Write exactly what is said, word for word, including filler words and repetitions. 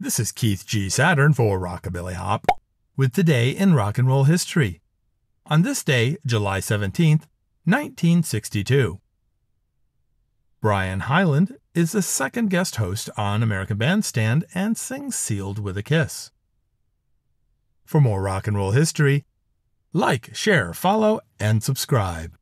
This is Keith G. Saturn for Rockabilly Hop, with Today in Rock and Roll History. On this day, July seventeenth, nineteen sixty-two. Bryan Hyland is the second guest host on American Bandstand and sings Sealed with a Kiss. For more rock and roll history, like, share, follow, and subscribe.